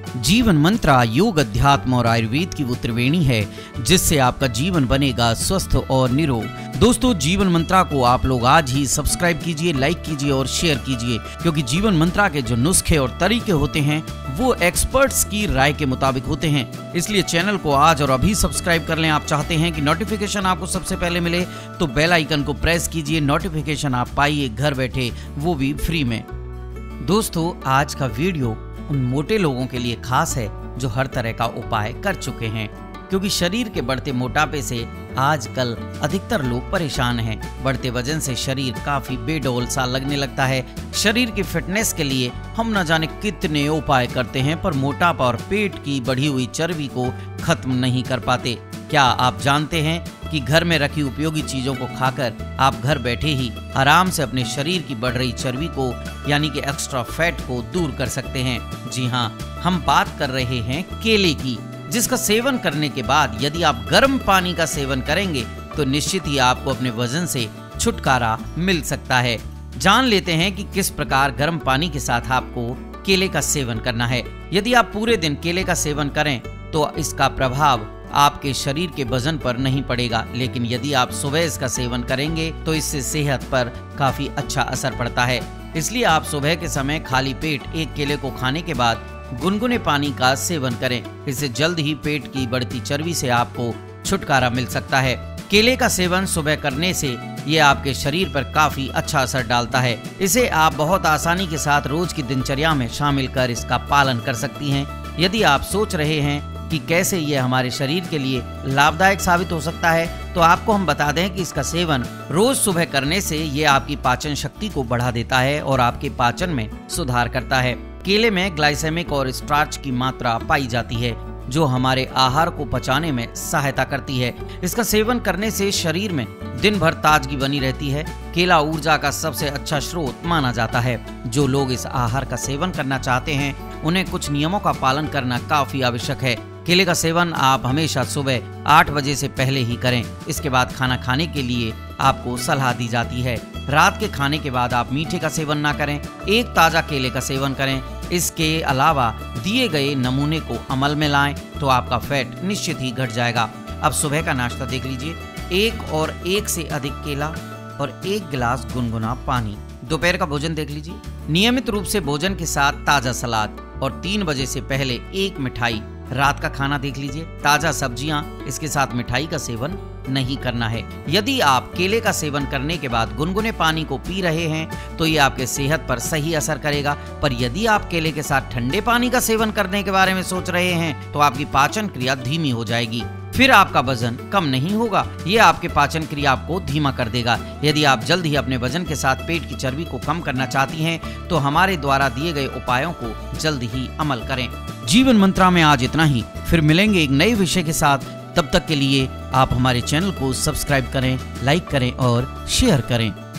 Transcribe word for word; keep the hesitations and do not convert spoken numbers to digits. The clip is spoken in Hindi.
जीवन मंत्रा योग, अध्यात्म और आयुर्वेद की वो त्रिवेणी है जिससे आपका जीवन बनेगा स्वस्थ और निरोग। दोस्तों, जीवन मंत्रा को आप लोग आज ही सब्सक्राइब कीजिए, लाइक कीजिए और शेयर कीजिए, क्योंकि जीवन मंत्रा के जो नुस्खे और तरीके होते हैं वो एक्सपर्ट्स की राय के मुताबिक होते हैं। इसलिए चैनल को आज और अभी सब्सक्राइब कर लें। आप चाहते हैं कि नोटिफिकेशन आपको सबसे पहले मिले तो बेल आइकन को प्रेस कीजिए, नोटिफिकेशन आप पाइए घर बैठे, वो भी फ्री में। दोस्तों, आज का वीडियो उन मोटे लोगों के लिए खास है जो हर तरह का उपाय कर चुके हैं, क्योंकि शरीर के बढ़ते मोटापे से आजकल अधिकतर लोग परेशान हैं। बढ़ते वजन से शरीर काफी बेडौल सा लगने लगता है। शरीर की फिटनेस के लिए हम न जाने कितने उपाय करते हैं, पर मोटापा और पेट की बढ़ी हुई चर्बी को खत्म नहीं कर पाते। क्या आप जानते हैं कि घर में रखी उपयोगी चीजों को खाकर आप घर बैठे ही आराम से अपने शरीर की बढ़ रही चर्बी को यानी कि एक्स्ट्रा फैट को दूर कर सकते हैं। जी हाँ, हम बात कर रहे हैं केले की, जिसका सेवन करने के बाद यदि आप गर्म पानी का सेवन करेंगे तो निश्चित ही आपको अपने वजन से छुटकारा मिल सकता है। जान लेते हैं कि किस प्रकार गर्म पानी के साथ आपको केले का सेवन करना है। यदि आप पूरे दिन केले का सेवन करें तो इसका प्रभाव आपके शरीर के वजन पर नहीं पड़ेगा, लेकिन यदि आप सुबह इसका सेवन करेंगे तो इससे सेहत पर काफी अच्छा असर पड़ता है। इसलिए आप सुबह के समय खाली पेट एक केले को खाने के बाद गुनगुने पानी का सेवन करें। इससे जल्द ही पेट की बढ़ती चर्बी से आपको छुटकारा मिल सकता है। केले का सेवन सुबह करने से ये आपके शरीर पर काफी अच्छा असर डालता है। इसे आप बहुत आसानी के साथ रोज की दिनचर्या में शामिल कर इसका पालन कर सकती हैं। यदि आप सोच रहे हैं कि कैसे ये हमारे शरीर के लिए लाभदायक साबित हो सकता है, तो आपको हम बता दें कि इसका सेवन रोज सुबह करने से ये आपकी पाचन शक्ति को बढ़ा देता है और आपके पाचन में सुधार करता है। केले में ग्लाइसेमिक और स्टार्च की मात्रा पाई जाती है जो हमारे आहार को पचाने में सहायता करती है। इसका सेवन करने से शरीर में दिन भर ताजगी बनी रहती है। केला ऊर्जा का सबसे अच्छा स्रोत माना जाता है। जो लोग इस आहार का सेवन करना चाहते हैं उन्हें कुछ नियमों का पालन करना काफी आवश्यक है। केले का सेवन आप हमेशा सुबह आठ बजे से पहले ही करें। इसके बाद खाना खाने के लिए आपको सलाह दी जाती है। रात के खाने के बाद आप मीठे का सेवन ना करें, एक ताजा केले का सेवन करें। इसके अलावा दिए गए नमूने को अमल में लाएं तो आपका फैट निश्चित ही घट जाएगा। अब सुबह का नाश्ता देख लीजिए, एक और एक से अधिक केला और एक गिलास गुनगुना पानी। दोपहर का भोजन देख लीजिए, नियमित रूप से भोजन के साथ ताजा सलाद और तीन बजे से पहले एक मिठाई। रात का खाना देख लीजिए, ताजा सब्जियां, इसके साथ मिठाई का सेवन नहीं करना है। यदि आप केले का सेवन करने के बाद गुनगुने पानी को पी रहे हैं तो ये आपके सेहत पर सही असर करेगा, पर यदि आप केले के साथ ठंडे पानी का सेवन करने के बारे में सोच रहे हैं तो आपकी पाचन क्रिया धीमी हो जाएगी, फिर आपका वजन कम नहीं होगा। ये आपके पाचन क्रिया को धीमा कर देगा। यदि आप जल्द ही अपने वजन के साथ पेट की चर्बी को कम करना चाहती हैं तो हमारे द्वारा दिए गए उपायों को जल्द ही अमल करें। जीवन मंत्रा में आज इतना ही, फिर मिलेंगे एक नए विषय के साथ। तब तक के लिए आप हमारे चैनल को सब्सक्राइब करें, लाइक करें और शेयर करें।